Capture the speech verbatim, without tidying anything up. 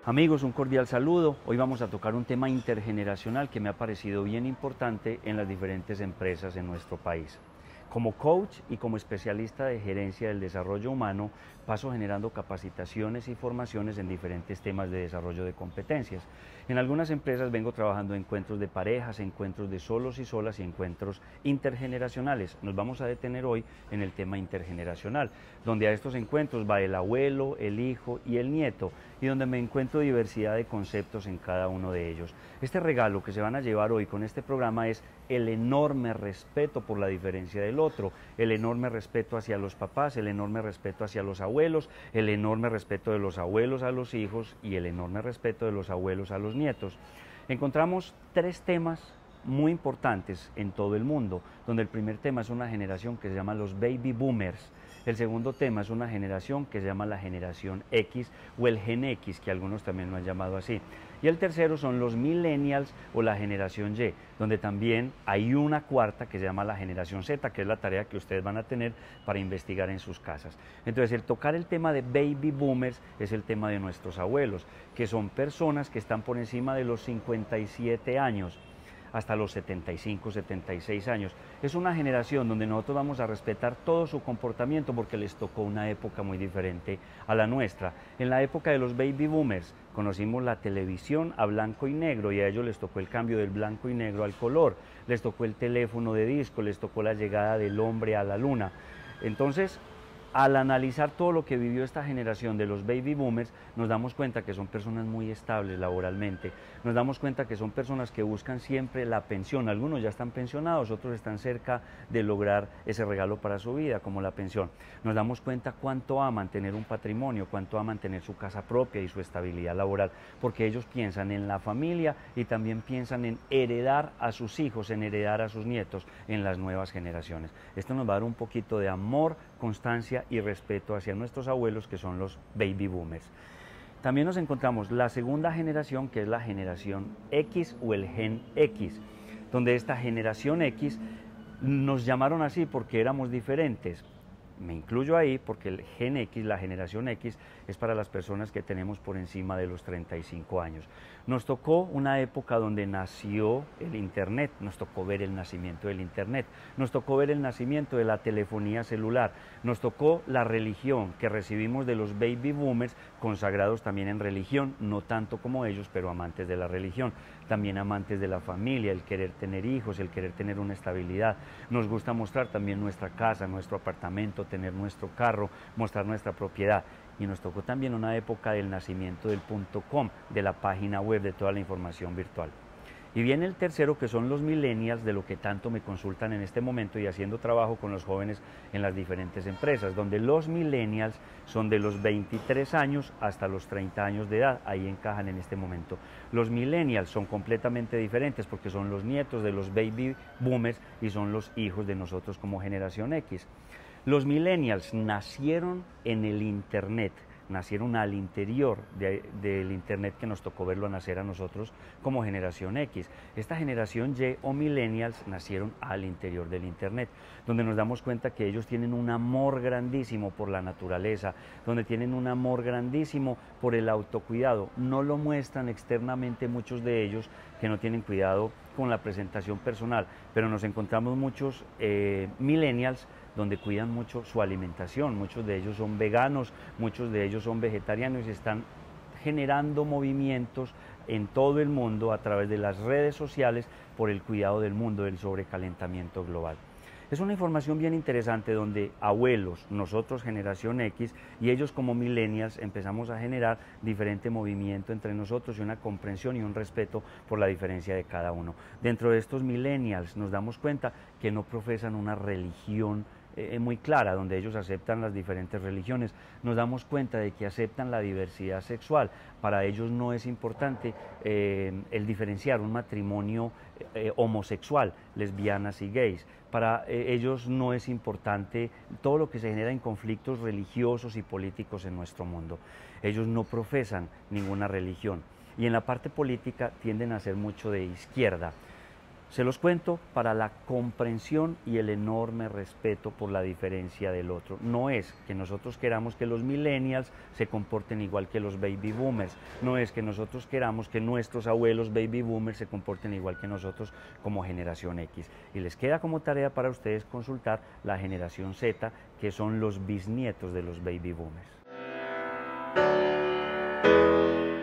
Amigos, un cordial saludo. Hoy vamos a tocar un tema intergeneracional que me ha parecido bien importante en las diferentes empresas en nuestro país. Como coach y como especialista de gerencia del desarrollo humano, paso generando capacitaciones y formaciones en diferentes temas de desarrollo de competencias. En algunas empresas vengo trabajando encuentros de parejas, encuentros de solos y solas y encuentros intergeneracionales. Nos vamos a detener hoy en el tema intergeneracional, donde a estos encuentros va el abuelo, el hijo y el nieto, y donde me encuentro diversidad de conceptos en cada uno de ellos. Este regalo que se van a llevar hoy con este programa es el enorme respeto por la diferencia del otro, el enorme respeto hacia los papás, el enorme respeto hacia los abuelos, el enorme respeto de los abuelos a los hijos y el enorme respeto de los abuelos a los nietos. Encontramos tres temas muy importantes en todo el mundo, donde el primer tema es una generación que se llama los baby boomers. El segundo tema es una generación que se llama la generación X o el Gen X, que algunos también lo han llamado así. Y el tercero son los millennials o la generación Y, donde también hay una cuarta que se llama la generación Z, que es la tarea que ustedes van a tener para investigar en sus casas. Entonces, el tocar el tema de baby boomers es el tema de nuestros abuelos, que son personas que están por encima de los cincuenta y siete años. Hasta los setenta y cinco, setenta y seis años. Es una generación donde nosotros vamos a respetar todo su comportamiento porque les tocó una época muy diferente a la nuestra. En la época de los baby boomers conocimos la televisión a blanco y negro y a ellos les tocó el cambio del blanco y negro al color, les tocó el teléfono de disco, les tocó la llegada del hombre a la luna. Entonces, al analizar todo lo que vivió esta generación de los baby boomers, nos damos cuenta que son personas muy estables laboralmente, nos damos cuenta que son personas que buscan siempre la pensión, algunos ya están pensionados, otros están cerca de lograr ese regalo para su vida, como la pensión. Nos damos cuenta cuánto aman tener un patrimonio, cuánto aman tener su casa propia y su estabilidad laboral, porque ellos piensan en la familia y también piensan en heredar a sus hijos, en heredar a sus nietos en las nuevas generaciones. Esto nos va a dar un poquito de amor, constancia y respeto hacia nuestros abuelos, que son los baby boomers. También nos encontramos la segunda generación, que es la generación X o el Gen X, donde esta generación X nos llamaron así porque éramos diferentes. Me incluyo ahí porque el Gen X, la generación X, es para las personas que tenemos por encima de los treinta y cinco años. Nos tocó una época donde nació el Internet, nos tocó ver el nacimiento del Internet, nos tocó ver el nacimiento de la telefonía celular, nos tocó la religión que recibimos de los baby boomers, consagrados también en religión, no tanto como ellos, pero amantes de la religión, también amantes de la familia, el querer tener hijos, el querer tener una estabilidad. Nos gusta mostrar también nuestra casa, nuestro apartamento, tener nuestro carro, mostrar nuestra propiedad. Y nos tocó también una época del nacimiento del punto com, de la página web, de toda la información virtual. Y viene el tercero, que son los millennials, de lo que tanto me consultan en este momento y haciendo trabajo con los jóvenes en las diferentes empresas, donde los millennials son de los veintitrés años hasta los treinta años de edad, ahí encajan en este momento. Los millennials son completamente diferentes porque son los nietos de los baby boomers y son los hijos de nosotros como generación X. Los millennials nacieron en el Internet, nacieron al interior de, del Internet que nos tocó verlo nacer a nosotros como generación X. Esta generación Y o millennials nacieron al interior del Internet, donde nos damos cuenta que ellos tienen un amor grandísimo por la naturaleza, donde tienen un amor grandísimo por el autocuidado. No lo muestran externamente muchos de ellos, que no tienen cuidado con la presentación personal, pero nos encontramos muchos eh, millennials donde cuidan mucho su alimentación, muchos de ellos son veganos, muchos de ellos son vegetarianos y están generando movimientos en todo el mundo a través de las redes sociales por el cuidado del mundo, del sobrecalentamiento global. Es una información bien interesante donde abuelos, nosotros generación X y ellos como millennials empezamos a generar diferente movimiento entre nosotros y una comprensión y un respeto por la diferencia de cada uno. Dentro de estos millennials nos damos cuenta que no profesan una religión Eh, muy clara, donde ellos aceptan las diferentes religiones. Nos damos cuenta de que aceptan la diversidad sexual. Para ellos no es importante eh, el diferenciar un matrimonio eh, homosexual, lesbianas y gays. Para eh, ellos no es importante todo lo que se genera en conflictos religiosos y políticos en nuestro mundo. Ellos no profesan ninguna religión y en la parte política tienden a ser mucho de izquierda. Se los cuento para la comprensión y el enorme respeto por la diferencia del otro. No es que nosotros queramos que los millennials se comporten igual que los baby boomers. No es que nosotros queramos que nuestros abuelos baby boomers se comporten igual que nosotros como generación X. Y les queda como tarea para ustedes consultar la generación Z, que son los bisnietos de los baby boomers.